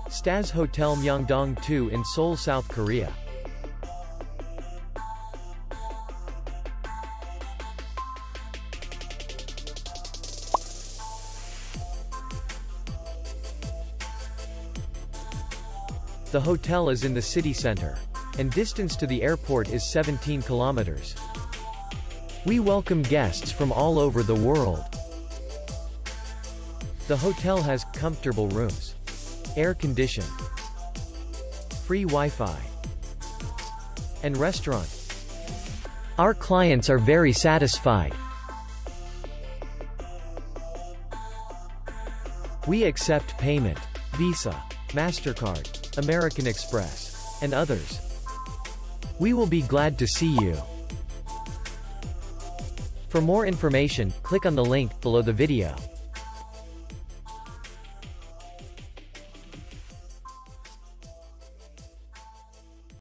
Staz Hotel Myeongdong 2 in Seoul, South Korea. The hotel is in the city center, and distance to the airport is 17 kilometers. We welcome guests from all over the world. The hotel has comfortable rooms, air conditioning, free Wi-Fi, and restaurant. Our clients are very satisfied. We accept payment, Visa, MasterCard, American Express, and others. We will be glad to see you. For more information, click on the link below the video.